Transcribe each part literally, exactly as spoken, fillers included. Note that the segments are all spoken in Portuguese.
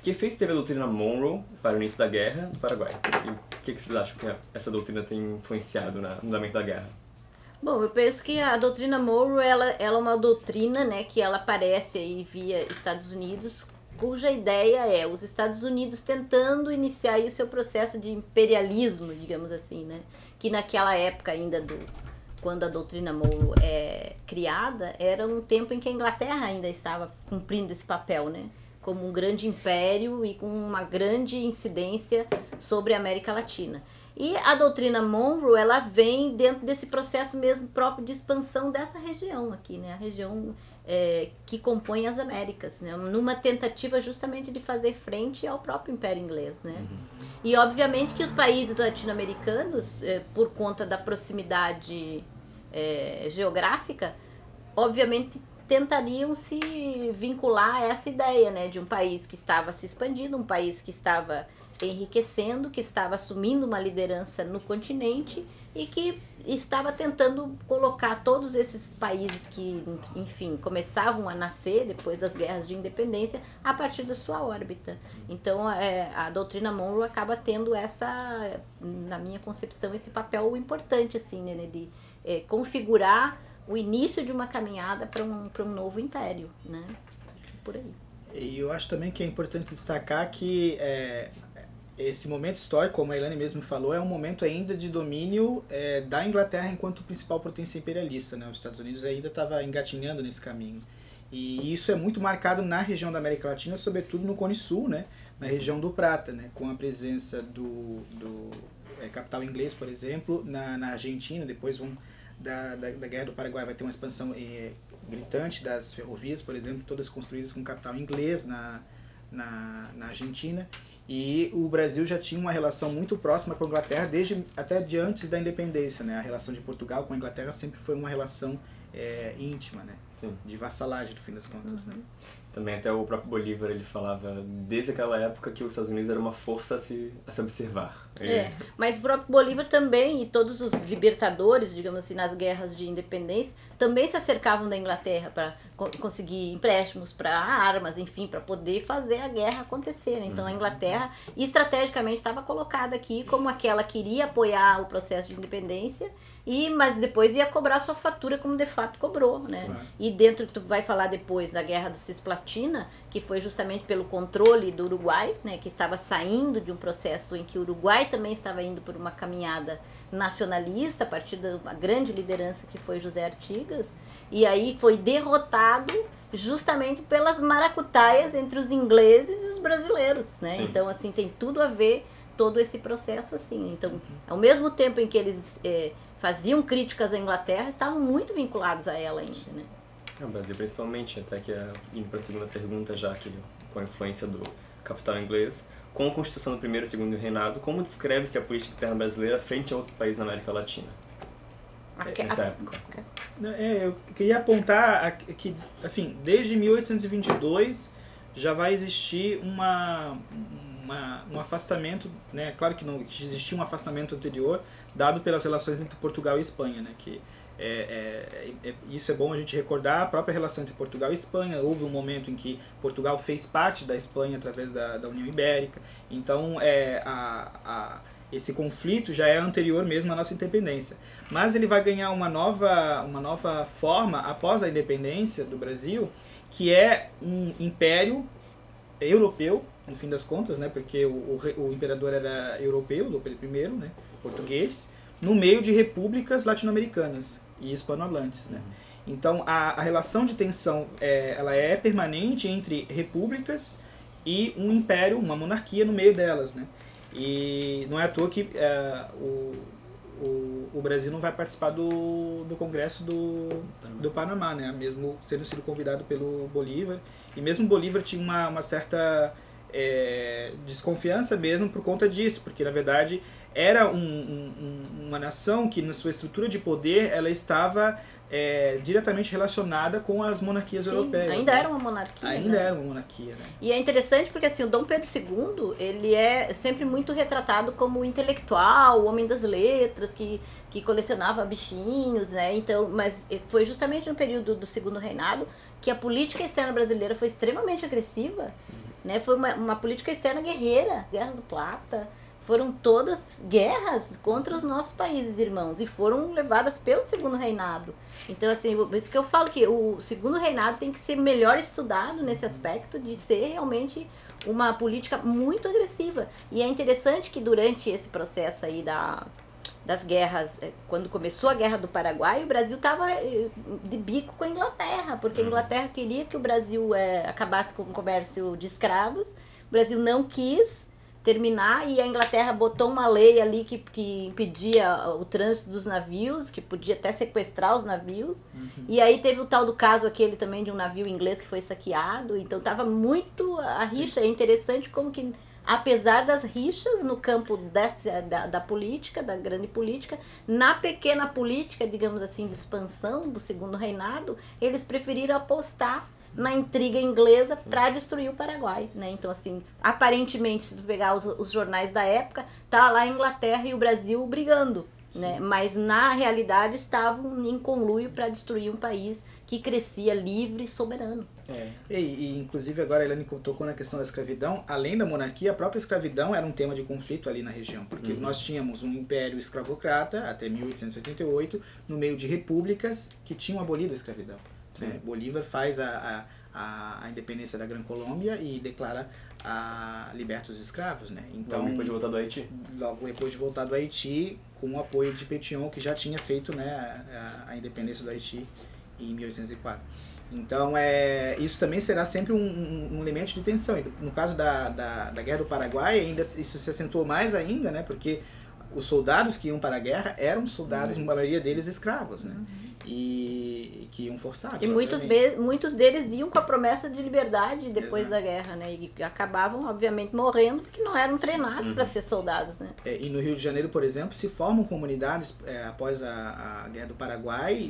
que efeitos teve a doutrina Monroe para o início da guerra no Paraguai? E o que, que vocês acham que essa doutrina tem influenciado na, no andamento da guerra? Bom, eu penso que a doutrina Monroe, ela, ela é uma doutrina, né, que ela aparece aí via Estados Unidos, cuja ideia é os Estados Unidos tentando iniciar aí o seu processo de imperialismo, digamos assim, né, que naquela época ainda do quando a doutrina Monroe é criada, era um tempo em que a Inglaterra ainda estava cumprindo esse papel, né, como um grande império e com uma grande incidência sobre a América Latina. E a doutrina Monroe, ela vem dentro desse processo mesmo próprio de expansão dessa região aqui, né? A região é, que compõe as Américas, né? Numa tentativa justamente de fazer frente ao próprio Império Inglês, né? Uhum. E obviamente que os países latino-americanos, é, por conta da proximidade é, geográfica, obviamente tentariam se vincular a essa ideia, né? De um país que estava se expandindo, um país que estava enriquecendo, que estava assumindo uma liderança no continente e que estava tentando colocar todos esses países que, enfim, começavam a nascer depois das guerras de independência a partir da sua órbita. Então, é, a doutrina Monroe acaba tendo essa, na minha concepção, esse papel importante, assim, né, de é, configurar o início de uma caminhada para um, para um novo império, né, por aí. E eu acho também que é importante destacar que é, esse momento histórico, como a Elaine mesmo falou, é um momento ainda de domínio é, da Inglaterra enquanto principal potência imperialista, né? Os Estados Unidos ainda estava engatinhando nesse caminho. E isso é muito marcado na região da América Latina, sobretudo no Cone Sul, né? Na região do Prata, né? Com a presença do, do é, capital inglês, por exemplo, na, na Argentina. Depois vão, da, da, da Guerra do Paraguai vai ter uma expansão é, gritante das ferrovias, por exemplo, todas construídas com capital inglês na, na, na Argentina. E o Brasil já tinha uma relação muito próxima com a Inglaterra desde até de antes da independência, né? A relação de Portugal com a Inglaterra sempre foi uma relação é, íntima, né? Sim. De vassalagem, no fim das contas. Uhum. Né? Também até o próprio Bolívar, ele falava desde aquela época que os Estados Unidos era uma força a se, a se observar. Ele... É, mas o próprio Bolívar também, e todos os libertadores, digamos assim, nas guerras de independência, também se acercavam da Inglaterra para co conseguir empréstimos para armas, enfim, para poder fazer a guerra acontecer. Então, uhum. a Inglaterra, estrategicamente, estava colocada aqui como aquela que iria apoiar o processo de independência, e, mas depois ia cobrar sua fatura como de fato cobrou, né? Sim. E dentro, tu vai falar depois da Guerra da Cisplatina, que foi justamente pelo controle do Uruguai, né? Que estava saindo de um processo em que o Uruguai também estava indo por uma caminhada nacionalista, a partir de uma grande liderança que foi José Artigas, e aí foi derrotado justamente pelas maracutaias entre os ingleses e os brasileiros, né? Sim. Então, assim, tem tudo a ver todo esse processo, assim. Então, ao mesmo tempo em que eles é, faziam críticas à Inglaterra, estavam muito vinculados a ela ainda, né? É, o Brasil principalmente, até que indo para a segunda pergunta já, que com a influência do capital inglês, com a Constituição do primeiro e segundo reinado, como descreve-se a política externa brasileira frente a outros países na América Latina? Nessa época. É, eu queria apontar que, enfim, desde mil oitocentos e vinte e dois já vai existir uma... Uma, um afastamento, né? Claro que não que existia um afastamento anterior dado pelas relações entre Portugal e Espanha, né? Que é, é, é, isso é bom a gente recordar. A própria relação entre Portugal e Espanha, houve um momento em que Portugal fez parte da Espanha através da, da União Ibérica, então é, a, a, esse conflito já é anterior mesmo à nossa independência, mas ele vai ganhar uma nova, uma nova forma após a independência do Brasil, que é um império europeu, no fim das contas, né, porque o, o, o imperador era europeu, Dom Pedro I, né, português, no meio de repúblicas latino-americanas e hispanohablantes, né. Então, a, a relação de tensão é, ela é permanente entre repúblicas e um império, uma monarquia no meio delas, né. E não é à toa que é, o, o, o Brasil não vai participar do, do Congresso do, do Panamá, né, mesmo sendo sido convidado pelo Bolívar. E mesmo Bolívar tinha uma, uma certa é, desconfiança mesmo por conta disso, porque na verdade era um, um, uma nação que na sua estrutura de poder ela estava é, diretamente relacionada com as monarquias Sim, europeias. ainda né? era uma monarquia. Ainda né? era uma monarquia, né? E é interessante porque assim, o Dom Pedro segundo, ele é sempre muito retratado como intelectual, o homem das letras, que, que colecionava bichinhos, né? Então, mas foi justamente no período do segundo reinado que a política externa brasileira foi extremamente agressiva né? Foi uma, uma política externa guerreira, Guerra do Plata. Foram todas guerras contra os nossos países irmãos e foram levadas pelo Segundo Reinado. Então, assim, por isso que eu falo que o Segundo Reinado tem que ser melhor estudado nesse aspecto de ser realmente uma política muito agressiva. E é interessante que durante esse processo aí da, das guerras, quando começou a Guerra do Paraguai, o Brasil estava de bico com a Inglaterra, porque a Inglaterra queria que o Brasil é, acabasse com o comércio de escravos, o Brasil não quis terminar e a Inglaterra botou uma lei ali que, que impedia o trânsito dos navios, que podia até sequestrar os navios. Uhum. E aí teve o tal do caso aquele também de um navio inglês que foi saqueado. Então estava muito a rixa. É interessante como que, apesar das rixas no campo dessa, da, da política, da grande política, na pequena política, digamos assim, de expansão do Segundo Reinado, eles preferiram apostar na intriga inglesa para destruir o Paraguai, né? Então, assim, aparentemente, se tu pegar os, os jornais da época, tá lá a Inglaterra e o Brasil brigando, Sim. né? Mas, na realidade, estavam em conluio para destruir um país que crescia livre e soberano. É. E, e, inclusive, agora a Elaine tocou na questão da escravidão. Além da monarquia, a própria escravidão era um tema de conflito ali na região, porque uhum. nós tínhamos um império escravocrata até mil oitocentos e oitenta e oito, no meio de repúblicas que tinham abolido a escravidão. Né? Bolívar faz a, a, a independência da Gran Colômbia e declara a liberta os escravos, né? Então, logo depois de voltar do Haiti. Logo depois de voltar do Haiti, com o apoio de Pétion, que já tinha feito, né, a, a independência do Haiti em mil oitocentos e quatro. Então, é, isso também será sempre um, um, um elemento de tensão. No caso da, da, da Guerra do Paraguai, ainda, isso se acentuou mais ainda, né? Porque os soldados que iam para a guerra eram soldados, uhum. a maioria deles escravos, né? Uhum. E que iam forçados. E muitos, be- muitos deles iam com a promessa de liberdade depois Exato. Da guerra, né? E acabavam, obviamente, morrendo porque não eram treinados uhum. para ser soldados, né? É, e no Rio de Janeiro, por exemplo, se formam comunidades é, após a, a Guerra do Paraguai,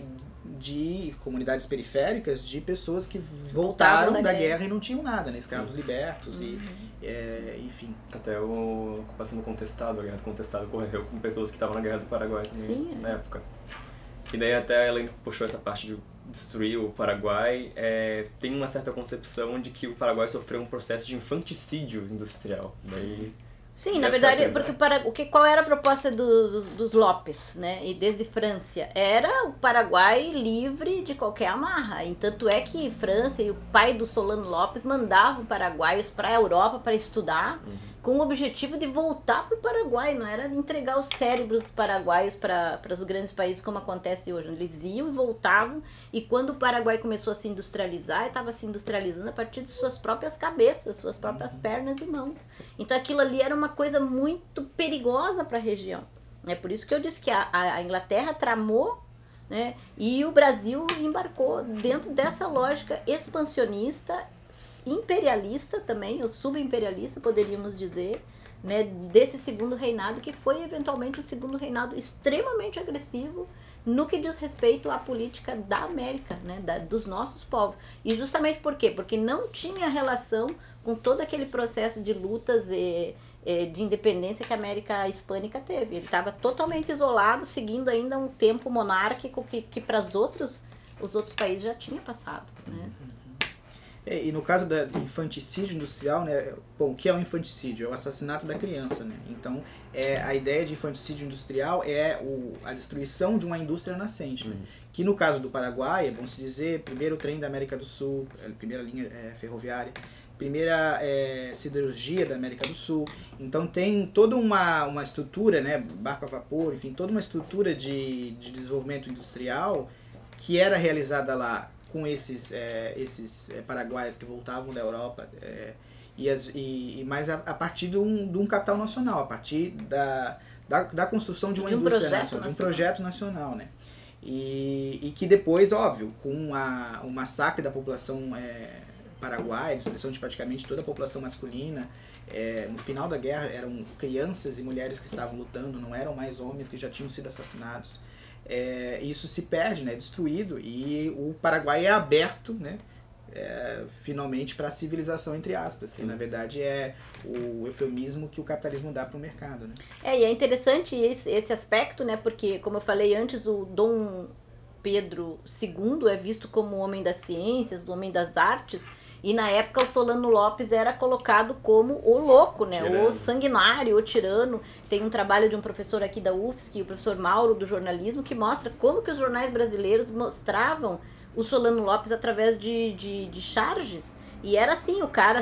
de comunidades periféricas de pessoas que voltaram da, da guerra. guerra e não tinham nada, né? Escravos Sim. libertos uhum. e, é, enfim. Até o ocupação do contestado, a guerra do contestado ocorreu com pessoas que estavam na Guerra do Paraguai também, Sim, na é. época. E daí até ela puxou essa parte de destruir o Paraguai. É, tem uma certa concepção de que o Paraguai sofreu um processo de infanticídio industrial. Daí, Sim, na verdade, porque para, o que, qual era a proposta do, dos, dos Lopes, né? E desde França? Era o Paraguai livre de qualquer amarra. E tanto é que França e o pai do Solano Lopes mandavam paraguaios para a Europa para estudar, uhum. com o objetivo de voltar para o Paraguai, não era entregar os cérebros paraguaios para os grandes países como acontece hoje. Eles iam e voltavam, e quando o Paraguai começou a se industrializar, estava se industrializando a partir de suas próprias cabeças, suas próprias pernas e mãos. Então aquilo ali era uma coisa muito perigosa para a região. É por isso que eu disse que a, a Inglaterra tramou, né, e o Brasil embarcou dentro dessa lógica expansionista, imperialista também, ou subimperialista, poderíamos dizer, né, desse segundo reinado, que foi eventualmente o segundo reinado extremamente agressivo no que diz respeito à política da América, né, da, dos nossos povos. E justamente por quê? Porque não tinha relação com todo aquele processo de lutas e, e de independência que a América Hispânica teve. Ele estava totalmente isolado, seguindo ainda um tempo monárquico que, que para os outros, os outros países já tinha passado, né? É, e no caso do infanticídio industrial, né, bom, o que é o infanticídio? É o assassinato da criança, né? Então, é, a ideia de infanticídio industrial é o, a destruição de uma indústria nascente, né? Uhum. Que no caso do Paraguai, é bom se dizer, primeiro trem da América do Sul, a primeira linha é, ferroviária, primeira é, siderurgia da América do Sul. Então tem toda uma, uma estrutura, né, barco a vapor, enfim, toda uma estrutura de, de desenvolvimento industrial que era realizada lá com esses, é, esses é, paraguaios que voltavam da Europa, é, e, as, e, e mais a, a partir de um, de um capital nacional, a partir da, da, da construção de uma de um indústria nacional, nacional, de um projeto nacional, né? E, e que depois, óbvio, com a, o massacre da população é, paraguaia, destruição de praticamente toda a população masculina, é, no final da guerra eram crianças e mulheres que estavam lutando, não eram mais homens que já tinham sido assassinados. É, isso se perde, né, destruído, e o Paraguai é aberto, né, é, finalmente para a civilização, entre aspas. E, na verdade, é o eufemismo que o capitalismo dá para o mercado, né? É, e é interessante esse, esse aspecto, né, porque, como eu falei antes, o Dom Pedro segundo é visto como o homem das ciências, o homem das artes, E na época o Solano Lopes era colocado como o louco, né? Tirano. O sanguinário, o tirano. Tem um trabalho de um professor aqui da U F S C, o professor Mauro, do jornalismo, que mostra como que os jornais brasileiros mostravam o Solano Lopes através de, de, de charges. E era assim, o cara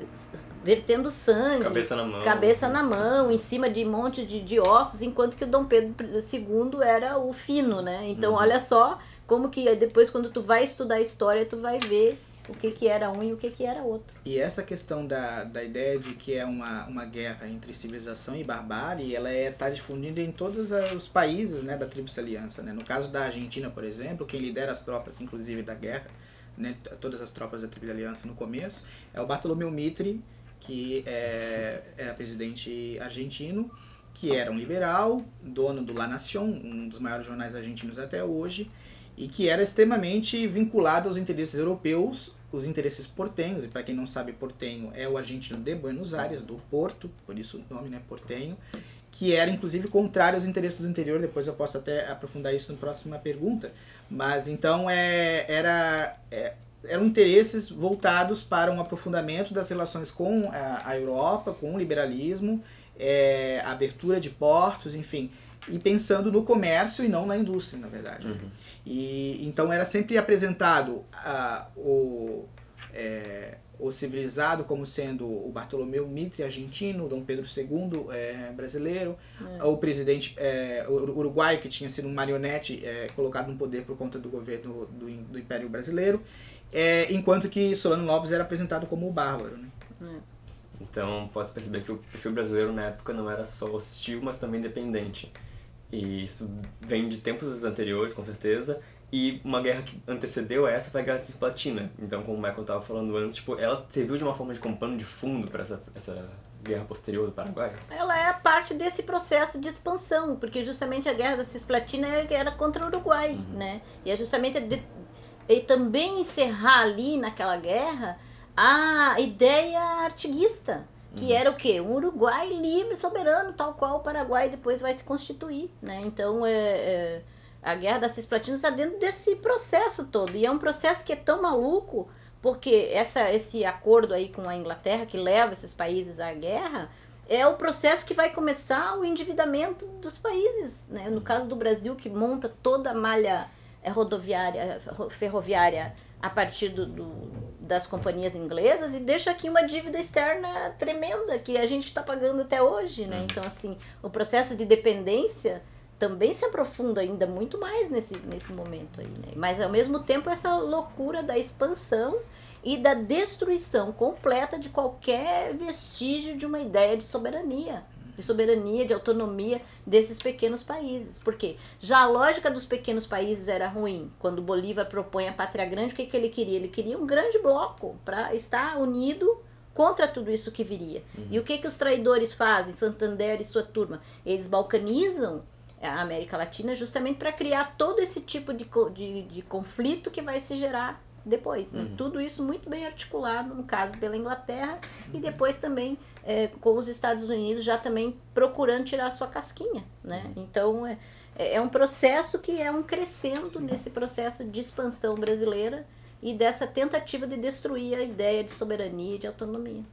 vertendo sangue, Cabeça na mão. cabeça na mão, em cima de um monte de, de ossos, enquanto que o Dom Pedro segundo era o fino, né? Então, Uhum. olha só como que depois, quando tu vai estudar a história, tu vai ver o que que era um e o que que era outro. E essa questão da, da ideia de que é uma, uma guerra entre civilização e barbárie, ela está é, tá difundida em todos os países, né, da Tríplice Aliança, né? No caso da Argentina, por exemplo, quem lidera as tropas, inclusive da guerra, né, todas as tropas da Tríplice Aliança no começo, é o Bartolomeu Mitre, que é, era presidente argentino, que era um liberal, dono do La Nación, um dos maiores jornais argentinos até hoje, e que era extremamente vinculado aos interesses europeus, os interesses portenhos, e para quem não sabe, portenho é o argentino de Buenos Aires, do Porto, por isso o nome, né, portenho, que era inclusive contrário aos interesses do interior, depois eu posso até aprofundar isso na próxima pergunta, mas então é, era, é, eram interesses voltados para um aprofundamento das relações com a, a Europa, com o liberalismo, é, a abertura de portos, enfim, e pensando no comércio e não na indústria, na verdade. Uhum. E então era sempre apresentado uh, o, é, o civilizado como sendo o Bartolomeu Mitre argentino, Dom Pedro segundo é, brasileiro, é. o presidente é, uruguaio que tinha sido um marionete é, colocado no poder por conta do governo do, do Império Brasileiro, é, enquanto que Solano Lopes era apresentado como o bárbaro, né? É. Então pode-se perceber que o perfil brasileiro na época não era só hostil, mas também dependente. E isso vem de tempos anteriores, com certeza, e uma guerra que antecedeu a essa foi a Guerra da Cisplatina. Então, como o Michael estava falando antes, tipo, ela serviu de uma forma de como pano de fundo para essa, essa guerra posterior do Paraguai. Ela é parte desse processo de expansão, porque justamente a Guerra da Cisplatina era contra o Uruguai, uhum. né? E é justamente de, e também encerrar ali naquela guerra a ideia artiguista. Que uhum. era o quê? Um Uruguai livre, soberano, tal qual o Paraguai depois vai se constituir, né? Então, é, é, a Guerra da Cisplatina está dentro desse processo todo. E é um processo que é tão maluco, porque essa, esse acordo aí com a Inglaterra, que leva esses países à guerra, é o processo que vai começar o endividamento dos países, né? No caso do Brasil, que monta toda a malha rodoviária, ferroviária a partir do, do, das companhias inglesas e deixa aqui uma dívida externa tremenda que a gente está pagando até hoje, né? Então, assim, o processo de dependência também se aprofunda ainda muito mais nesse, nesse momento aí, né? Mas, ao mesmo tempo, essa loucura da expansão e da destruição completa de qualquer vestígio de uma ideia de soberania. de soberania, de autonomia desses pequenos países. Porque já a lógica dos pequenos países era ruim. Quando Bolívar propõe a Pátria Grande, o que, que ele queria? Ele queria um grande bloco para estar unido contra tudo isso que viria. Uhum. E o que, que os traidores fazem? Santander e sua turma? Eles balcanizam a América Latina justamente para criar todo esse tipo de, de, de conflito que vai se gerar depois, né? Uhum. Tudo isso muito bem articulado, no caso pela Inglaterra, uhum. e depois também é, com os Estados Unidos já também procurando tirar a sua casquinha, né? Uhum. Então é, é um processo que é um crescendo nesse processo de expansão brasileira e dessa tentativa de destruir a ideia de soberania e de autonomia.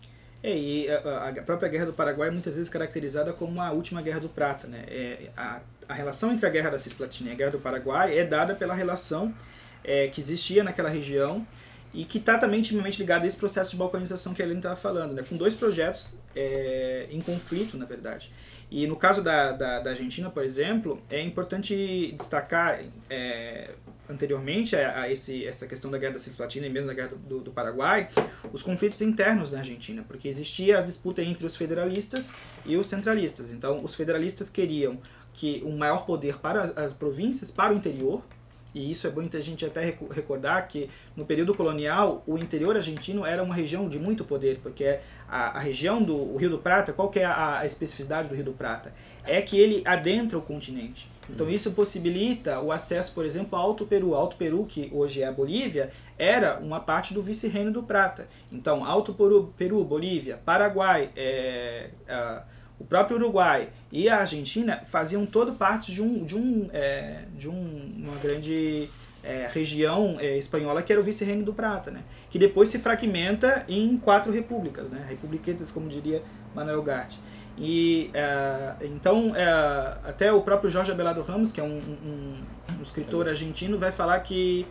É, e a, a própria Guerra do Paraguai é muitas vezes caracterizada como a última Guerra do Prata, né? É, a, a relação entre a Guerra da Cisplatina e a Guerra do Paraguai é dada pela relação É, que existia naquela região e que está também intimamente ligado a esse processo de balcanização que a Helene estava falando, né? Com dois projetos é, em conflito, na verdade. E no caso da, da, da Argentina, por exemplo, é importante destacar é, anteriormente a, a esse, essa questão da Guerra da Cisplatina e mesmo da Guerra do, do, do Paraguai, os conflitos internos na Argentina, porque existia a disputa entre os federalistas e os centralistas. Então, os federalistas queriam que um maior poder para as, as províncias, para o interior. E isso é bom a gente até recordar que no período colonial o interior argentino era uma região de muito poder, porque a, a região do Rio do Prata, qual que é a, a especificidade do Rio do Prata? É que ele adentra o continente. Então isso possibilita o acesso, por exemplo, ao Alto Peru. Alto Peru, que hoje é a Bolívia, era uma parte do vice-reino do Prata. Então Alto Peru, Peru Bolívia, Paraguai, é, a, o próprio Uruguai e a Argentina faziam toda parte de um de um é, de um, uma grande é, região é, espanhola que era o Vice-Reino do Prata, né? Que depois se fragmenta em quatro repúblicas, né? Republiquetas, como diria Manuel Gatti. E é, então é, até o próprio Jorge Abelardo Ramos, que é um, um, um escritor argentino, vai falar que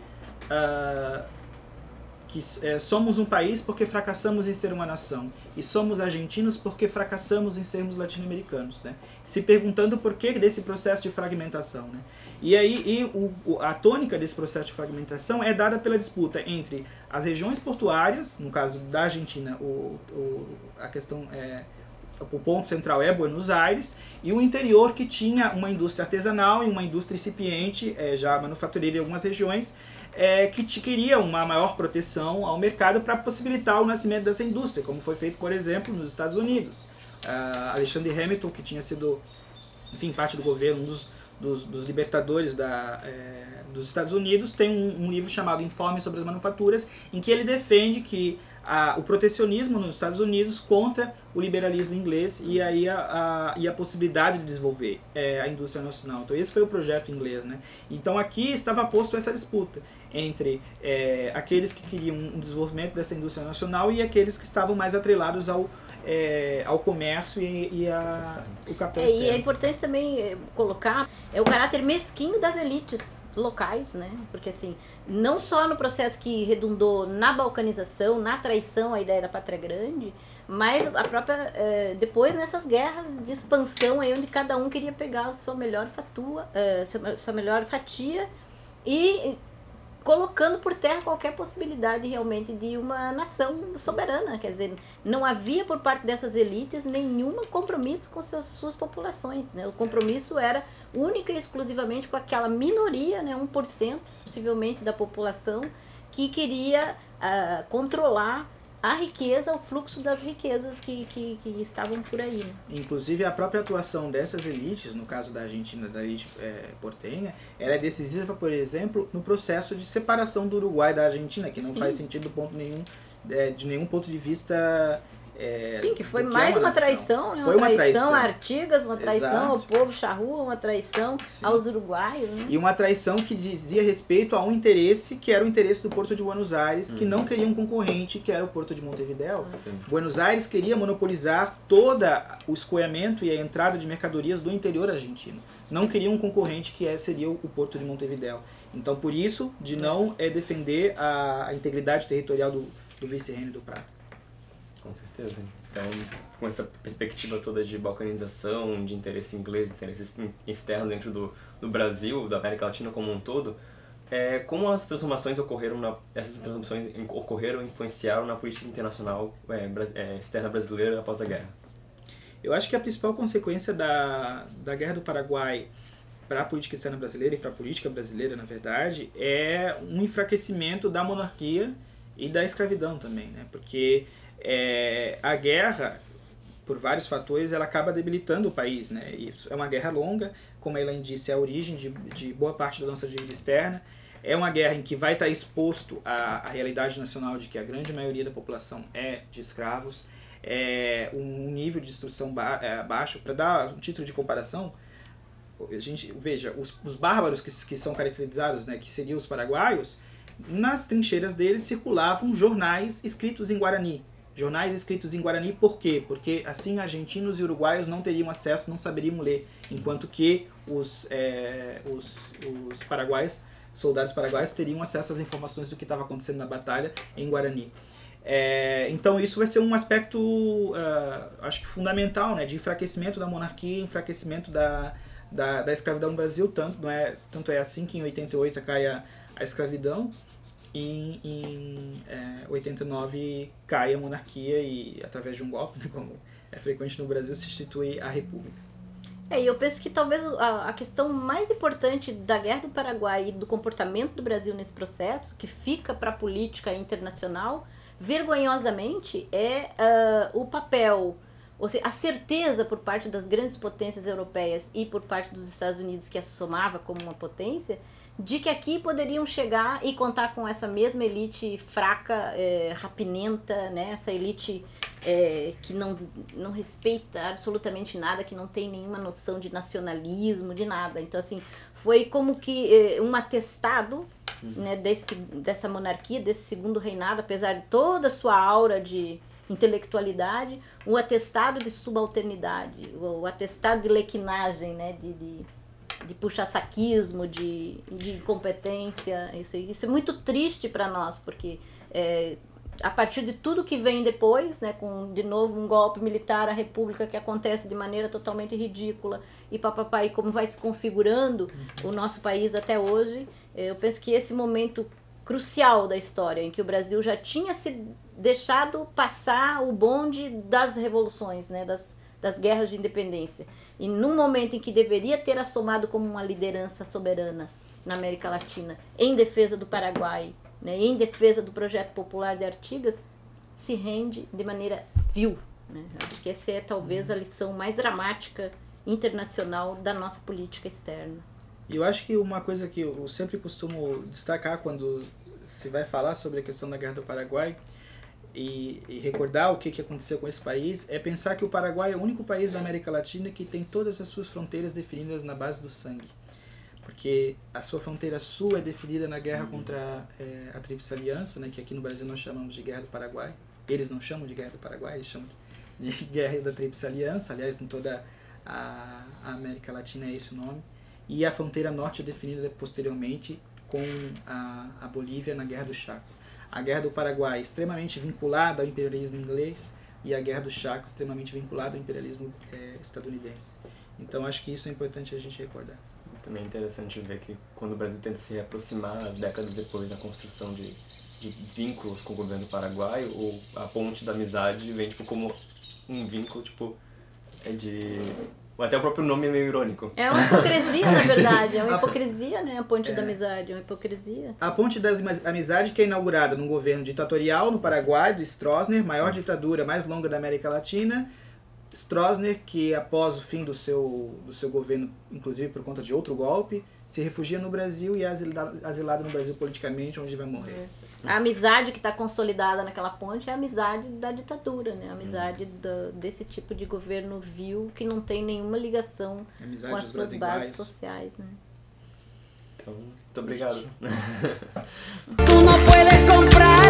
é, que é, somos um país porque fracassamos em ser uma nação, e somos argentinos porque fracassamos em sermos latino-americanos, né? Se perguntando por que desse processo de fragmentação, né? E aí e o, a tônica desse processo de fragmentação é dada pela disputa entre as regiões portuárias, no caso da Argentina, o, o, a questão é, o ponto central é Buenos Aires, e o interior, que tinha uma indústria artesanal e uma indústria incipiente, é, já manufatureira em algumas regiões, É, que te queria uma maior proteção ao mercado para possibilitar o nascimento dessa indústria, como foi feito, por exemplo, nos Estados Unidos. Uh, Alexander Hamilton, que tinha sido, enfim, parte do governo, um dos, dos, dos libertadores da, é, dos Estados Unidos, tem um, um livro chamado Informe sobre as Manufaturas, em que ele defende que a, o protecionismo nos Estados Unidos contra o liberalismo inglês e, aí a, a, e a possibilidade de desenvolver é, a indústria nacional. Então esse foi o projeto inglês, né? Então aqui estava posto essa disputa entre é, aqueles que queriam um desenvolvimento dessa indústria nacional e aqueles que estavam mais atrelados ao, é, ao comércio e, e a, o capital é, externo. E é importante também colocar é, o caráter mesquinho das elites locais, né? Porque assim, não só no processo que redundou na balcanização, na traição à ideia da pátria grande, mas a própria é, depois nessas guerras de expansão aí onde cada um queria pegar a sua melhor fatua, é, sua, sua melhor fatia e colocando por terra qualquer possibilidade realmente de uma nação soberana. Quer dizer, não havia por parte dessas elites nenhum compromisso com suas, suas populações, né? O compromisso era única e exclusivamente com aquela minoria, né, um por cento possivelmente da população, que queria uh, controlar a riqueza, o fluxo das riquezas que, que, que estavam por aí. Né? Inclusive a própria atuação dessas elites, no caso da Argentina, da elite é, portenha, ela é decisiva, por exemplo, no processo de separação do Uruguai da Argentina, que não Sim. faz sentido ponto nenhum, é, de nenhum ponto de vista... É, Sim, que foi mais uma traição, né? Uma, uma traição, traição a Artigas, uma traição Exato. Ao povo charrua, uma traição Sim. aos uruguaios. Né? E uma traição que dizia respeito a um interesse que era o interesse do Porto de Buenos Aires, hum. que não queria um concorrente, que era o Porto de Montevidéu. Sim. Buenos Aires queria monopolizar todo o escoamento e a entrada de mercadorias do interior argentino. Não queria um concorrente que é, seria o Porto de Montevidéu. Então, por isso, de não é defender a, a integridade territorial do, do Vice-Reino do Prata. Com certeza. Então, com essa perspectiva toda de balcanização, de interesse inglês, interesse externo dentro do, do Brasil, da América Latina como um todo, é, como as transformações ocorreram, na, essas transformações ocorreram e influenciaram na política internacional é, é, externa brasileira após a guerra? Eu acho que a principal consequência da, da Guerra do Paraguai para a política externa brasileira e para a política brasileira, na verdade, é um enfraquecimento da monarquia e da escravidão também, né? Porque É, a guerra, por vários fatores, ela acaba debilitando o país, né? E é uma guerra longa, como a Elaine disse, é a origem de, de boa parte da nossa dívida externa. É uma guerra em que vai estar exposto à, à realidade nacional de que a grande maioria da população é de escravos. É um nível de instrução ba é, baixo. Para dar um título de comparação, a gente veja, os, os bárbaros que, que são caracterizados, né, que seriam os paraguaios, nas trincheiras deles circulavam jornais escritos em Guarani. Jornais escritos em Guarani, por quê? Porque assim argentinos e uruguaios não teriam acesso, não saberiam ler, enquanto que os, é, os, os paraguaios, soldados paraguaios, teriam acesso às informações do que estava acontecendo na batalha em Guarani. É, então isso vai ser um aspecto, uh, acho que fundamental, né, de enfraquecimento da monarquia, enfraquecimento da, da, da escravidão no Brasil, tanto, não é, tanto é assim que em oitenta e oito cai a, a escravidão, Em, em é, oitenta e nove cai a monarquia e, através de um golpe, né, como é frequente no Brasil, se institui a República. É, e eu penso que talvez a, a questão mais importante da Guerra do Paraguai e do comportamento do Brasil nesse processo, que fica para a política internacional, vergonhosamente, é uh, o papel, ou seja, a certeza por parte das grandes potências europeias e por parte dos Estados Unidos, que a somava como uma potência, de que aqui poderiam chegar e contar com essa mesma elite fraca, é, rapinenta, né? Essa elite é, que não, não respeita absolutamente nada, que não tem nenhuma noção de nacionalismo, de nada. Então, assim, foi como que é, um atestado uhum. né, desse, dessa monarquia, desse segundo reinado, apesar de toda a sua aura de intelectualidade, o atestado de subalternidade, o atestado de lequinagem, né, de, de, de puxa-saquismo, de, de incompetência. Isso, isso é muito triste para nós, porque é, a partir de tudo que vem depois, né, com de novo um golpe militar, a república que acontece de maneira totalmente ridícula, e papapá, e como vai se configurando o nosso país até hoje, eu penso que esse momento crucial da história, em que o Brasil já tinha se deixado passar o bonde das revoluções, né, das, das guerras de independência, e num momento em que deveria ter assomado como uma liderança soberana na América Latina, em defesa do Paraguai, né, em defesa do projeto popular de Artigas, se rende de maneira vil. Né? Acho que essa é talvez a lição mais dramática internacional da nossa política externa. E eu acho que uma coisa que eu sempre costumo destacar quando se vai falar sobre a questão da Guerra do Paraguai e, e recordar o que, que aconteceu com esse país, é pensar que o Paraguai é o único país da América Latina que tem todas as suas fronteiras definidas na base do sangue. Porque a sua fronteira sul é definida na guerra contra é, a Tríplice Aliança, né, que aqui no Brasil nós chamamos de Guerra do Paraguai. Eles não chamam de Guerra do Paraguai, eles chamam de Guerra da Tríplice Aliança. Aliás, em toda a, a América Latina é esse o nome. E a fronteira norte é definida posteriormente com a, a Bolívia na Guerra do Chaco. A Guerra do Paraguai extremamente vinculada ao imperialismo inglês e a Guerra do Chaco extremamente vinculada ao imperialismo é, estadunidense. Então acho que isso é importante a gente recordar. Também é interessante ver que quando o Brasil tenta se reaproximar décadas depois da construção de, de vínculos com o governo paraguaio, ou a ponte da amizade vem tipo como um vínculo tipo é de até o próprio nome é meio irônico. É uma hipocrisia, na verdade, é uma hipocrisia, né, a ponte é. da amizade, é uma hipocrisia. A ponte da amizade que é inaugurada num governo ditatorial no Paraguai do Stroessner, maior Sim. ditadura mais longa da América Latina. Stroessner, que após o fim do seu, do seu governo, inclusive por conta de outro golpe, se refugia no Brasil e é asilado, asilado no Brasil politicamente, onde vai morrer. É. A amizade que está consolidada naquela ponte é a amizade da ditadura, né? A amizade do, desse tipo de governo vil que não tem nenhuma ligação amizade com as suas bases sociais. Né? Então, muito obrigado. Tu não puedes comprar